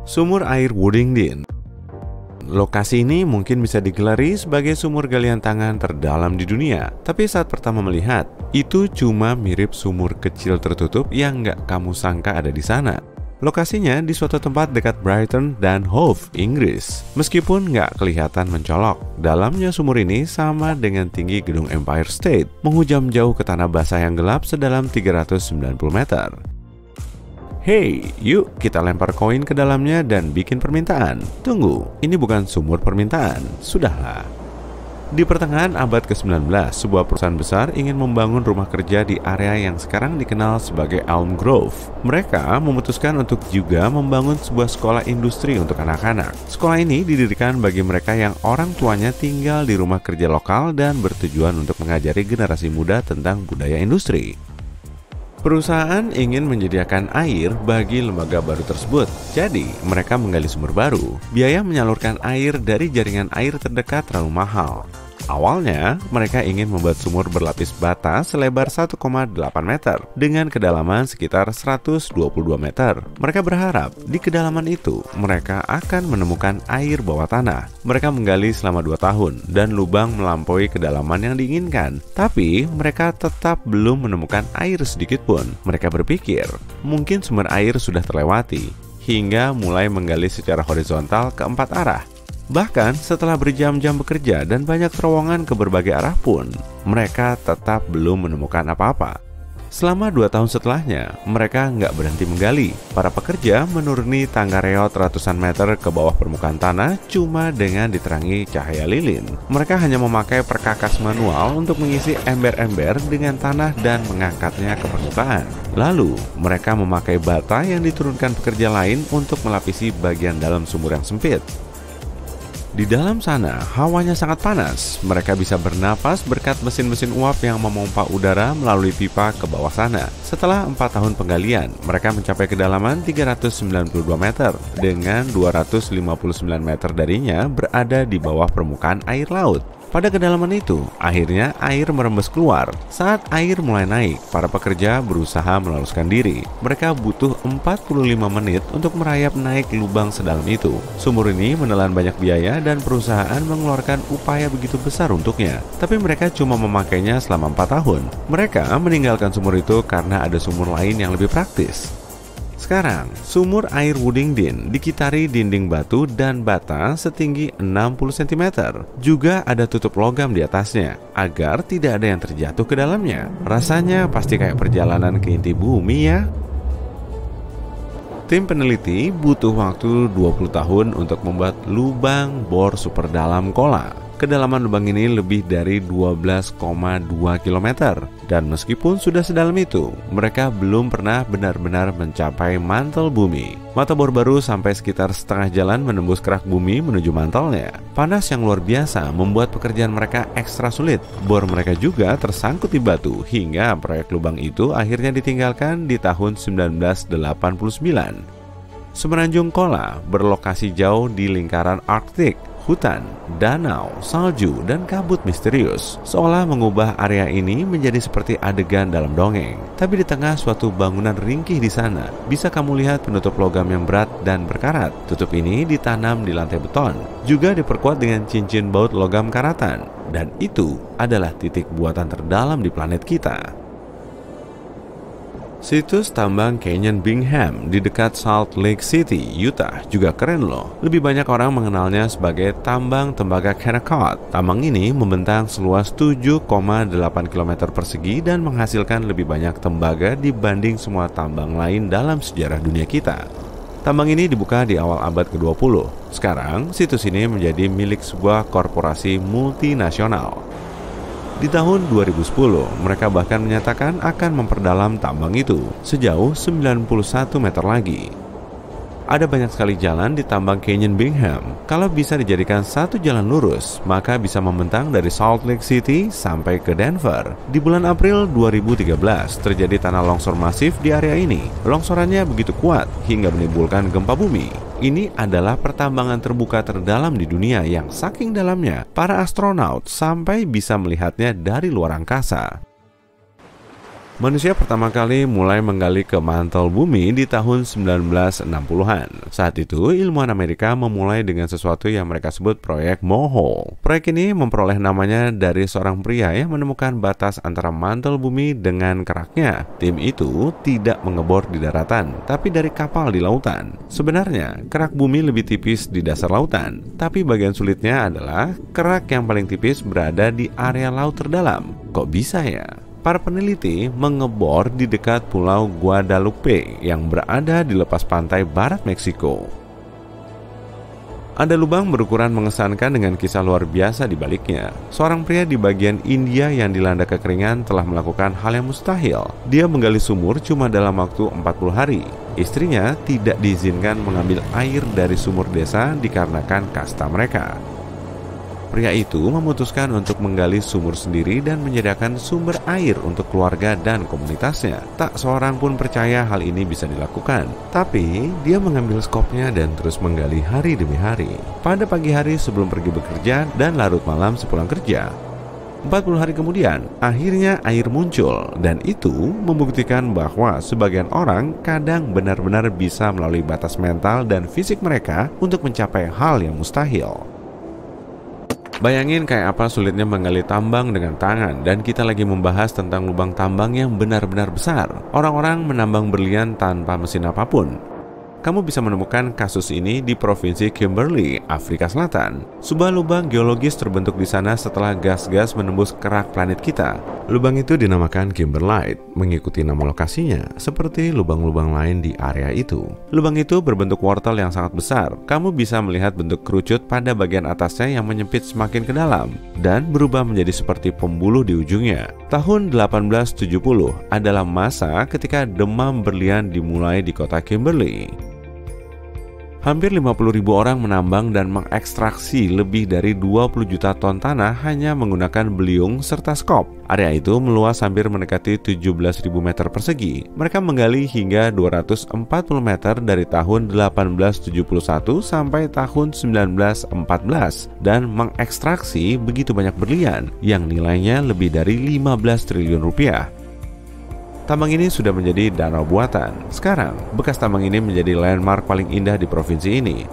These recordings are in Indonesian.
Sumur air Woodingdean. Lokasi ini mungkin bisa digelari sebagai sumur galian tangan terdalam di dunia. Tapi saat pertama melihat, itu cuma mirip sumur kecil tertutup yang nggak kamu sangka ada di sana. Lokasinya di suatu tempat dekat Brighton dan Hove, Inggris. Meskipun nggak kelihatan mencolok, dalamnya sumur ini sama dengan tinggi gedung Empire State, menghujam jauh ke tanah basah yang gelap sedalam 390 meter. Hey, yuk kita lempar koin ke dalamnya dan bikin permintaan. Tunggu, ini bukan sumur permintaan. Sudahlah. Di pertengahan abad ke-19, sebuah perusahaan besar ingin membangun rumah kerja di area yang sekarang dikenal sebagai Elm Grove. Mereka memutuskan untuk juga membangun sebuah sekolah industri untuk anak-anak. Sekolah ini didirikan bagi mereka yang orang tuanya tinggal di rumah kerja lokal dan bertujuan untuk mengajari generasi muda tentang budaya industri. Perusahaan ingin menyediakan air bagi lembaga baru tersebut, jadi mereka menggali sumur baru. Biaya menyalurkan air dari jaringan air terdekat terlalu mahal. Awalnya, mereka ingin membuat sumur berlapis bata selebar 1,8 meter dengan kedalaman sekitar 122 meter. Mereka berharap di kedalaman itu mereka akan menemukan air bawah tanah. Mereka menggali selama 2 tahun dan lubang melampaui kedalaman yang diinginkan. Tapi mereka tetap belum menemukan air sedikit pun. Mereka berpikir mungkin sumber air sudah terlewati hingga mulai menggali secara horizontal ke 4 arah. Bahkan setelah berjam-jam bekerja dan banyak terowongan ke berbagai arah pun, mereka tetap belum menemukan apa-apa. Selama 2 tahun setelahnya, mereka nggak berhenti menggali. Para pekerja menuruni tangga reot ratusan meter ke bawah permukaan tanah cuma dengan diterangi cahaya lilin. Mereka hanya memakai perkakas manual untuk mengisi ember-ember dengan tanah dan mengangkatnya ke permukaan. Lalu, mereka memakai bata yang diturunkan pekerja lain untuk melapisi bagian dalam sumur yang sempit. Di dalam sana, hawanya sangat panas. Mereka bisa bernapas berkat mesin-mesin uap yang memompa udara melalui pipa ke bawah sana. Setelah 4 tahun penggalian, mereka mencapai kedalaman 392 meter dengan 259 meter darinya berada di bawah permukaan air laut. Pada kedalaman itu, akhirnya air merembes keluar. Saat air mulai naik, para pekerja berusaha meloloskan diri. Mereka butuh 45 menit untuk merayap naik lubang sedalam itu. Sumur ini menelan banyak biaya dan perusahaan mengeluarkan upaya begitu besar untuknya. Tapi mereka cuma memakainya selama 4 tahun. Mereka meninggalkan sumur itu karena ada sumur lain yang lebih praktis. Sekarang, sumur air Woodingdean dikitari dinding batu dan bata setinggi 60 cm. Juga ada tutup logam di atasnya, agar tidak ada yang terjatuh ke dalamnya. Rasanya pasti kayak perjalanan ke inti bumi ya. Tim peneliti butuh waktu 20 tahun untuk membuat lubang bor super dalam Kola. Kedalaman lubang ini lebih dari 12,2 km. Dan meskipun sudah sedalam itu, mereka belum pernah benar-benar mencapai mantel bumi. Mata bor baru sampai sekitar setengah jalan menembus kerak bumi menuju mantelnya. Panas yang luar biasa membuat pekerjaan mereka ekstra sulit. Bor mereka juga tersangkut di batu hingga proyek lubang itu akhirnya ditinggalkan di tahun 1989. Semenanjung Kola berlokasi jauh di lingkaran Arktik. Hutan, danau, salju, dan kabut misterius seolah mengubah area ini menjadi seperti adegan dalam dongeng. Tapi di tengah suatu bangunan ringkih di sana, bisa kamu lihat penutup logam yang berat dan berkarat. Tutup ini ditanam di lantai beton, juga diperkuat dengan cincin baut logam karatan. Dan itu adalah titik buatan terdalam di planet kita. Situs tambang Canyon Bingham di dekat Salt Lake City, Utah juga keren loh. Lebih banyak orang mengenalnya sebagai tambang tembaga Kennecott. Tambang ini membentang seluas 7,8 km persegi dan menghasilkan lebih banyak tembaga dibanding semua tambang lain dalam sejarah dunia kita. Tambang ini dibuka di awal abad ke-20. Sekarang, situs ini menjadi milik sebuah korporasi multinasional. Di tahun 2010, mereka bahkan menyatakan akan memperdalam tambang itu sejauh 91 meter lagi. Ada banyak sekali jalan di tambang Canyon Bingham. Kalau bisa dijadikan satu jalan lurus, maka bisa membentang dari Salt Lake City sampai ke Denver. Di bulan April 2013, terjadi tanah longsor masif di area ini. Longsorannya begitu kuat hingga menimbulkan gempa bumi. Ini adalah pertambangan terbuka terdalam di dunia yang saking dalamnya, para astronaut sampai bisa melihatnya dari luar angkasa. Manusia pertama kali mulai menggali ke mantel bumi di tahun 1960-an. Saat itu, ilmuwan Amerika memulai dengan sesuatu yang mereka sebut proyek Mohole. Proyek ini memperoleh namanya dari seorang pria yang menemukan batas antara mantel bumi dengan keraknya. Tim itu tidak mengebor di daratan, tapi dari kapal di lautan. Sebenarnya, kerak bumi lebih tipis di dasar lautan, tapi bagian sulitnya adalah kerak yang paling tipis berada di area laut terdalam. Kok bisa ya? Para peneliti mengebor di dekat Pulau Guadalupe yang berada di lepas pantai barat Meksiko. Ada lubang berukuran mengesankan dengan kisah luar biasa di baliknya. Seorang pria di bagian India yang dilanda kekeringan telah melakukan hal yang mustahil. Dia menggali sumur cuma dalam waktu 40 hari. Istrinya tidak diizinkan mengambil air dari sumur desa dikarenakan kasta mereka. Pria itu memutuskan untuk menggali sumur sendiri dan menyediakan sumber air untuk keluarga dan komunitasnya. Tak seorang pun percaya hal ini bisa dilakukan. Tapi, dia mengambil skopnya dan terus menggali hari demi hari. Pada pagi hari sebelum pergi bekerja dan larut malam sepulang kerja. 40 hari kemudian, akhirnya air muncul. Dan itu membuktikan bahwa sebagian orang kadang benar-benar bisa melalui batas mental dan fisik mereka untuk mencapai hal yang mustahil. Bayangin kayak apa sulitnya menggali tambang dengan tangan, dan kita lagi membahas tentang lubang tambang yang benar-benar besar. Orang-orang menambang berlian tanpa mesin apapun. Kamu bisa menemukan kasus ini di Provinsi Kimberley, Afrika Selatan. Sebuah lubang geologis terbentuk di sana setelah gas-gas menembus kerak planet kita. Lubang itu dinamakan Kimberlite, mengikuti nama lokasinya, seperti lubang-lubang lain di area itu. Lubang itu berbentuk wortel yang sangat besar. Kamu bisa melihat bentuk kerucut pada bagian atasnya yang menyempit semakin ke dalam, dan berubah menjadi seperti pembuluh di ujungnya. Tahun 1870 adalah masa ketika demam berlian dimulai di kota Kimberley. Hampir 50.000 orang menambang dan mengekstraksi lebih dari 20 juta ton tanah hanya menggunakan beliung serta skop. Area itu meluas hampir mendekati 17.000 meter persegi. Mereka menggali hingga 240 meter dari tahun 1871 sampai tahun 1914 dan mengekstraksi begitu banyak berlian yang nilainya lebih dari 15 triliun rupiah. Tambang ini sudah menjadi danau buatan. Sekarang, bekas tambang ini menjadi landmark paling indah di provinsi ini.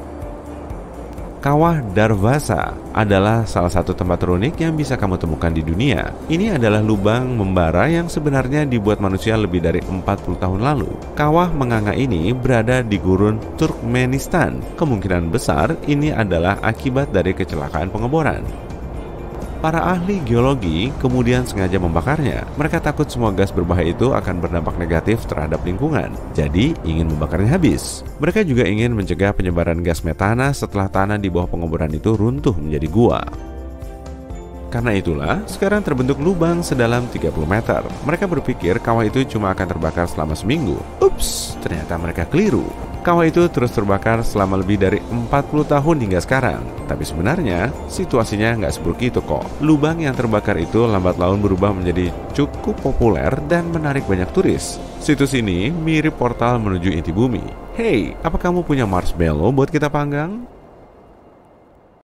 Kawah Darvasa adalah salah satu tempat unik yang bisa kamu temukan di dunia. Ini adalah lubang membara yang sebenarnya dibuat manusia lebih dari 40 tahun lalu. Kawah menganga ini berada di gurun Turkmenistan. Kemungkinan besar ini adalah akibat dari kecelakaan pengeboran. Para ahli geologi kemudian sengaja membakarnya. Mereka takut semua gas berbahaya itu akan berdampak negatif terhadap lingkungan, jadi ingin membakarnya habis. Mereka juga ingin mencegah penyebaran gas metana setelah tanah di bawah pengeboran itu runtuh menjadi gua. Karena itulah, sekarang terbentuk lubang sedalam 30 meter. Mereka berpikir kawah itu cuma akan terbakar selama seminggu. Ups, ternyata mereka keliru. Kawah itu terus terbakar selama lebih dari 40 tahun hingga sekarang. Tapi sebenarnya, situasinya nggak seburuk itu kok. Lubang yang terbakar itu lambat laun berubah menjadi cukup populer dan menarik banyak turis. Situs ini mirip portal menuju inti bumi. Hey, apa kamu punya marshmallow buat kita panggang?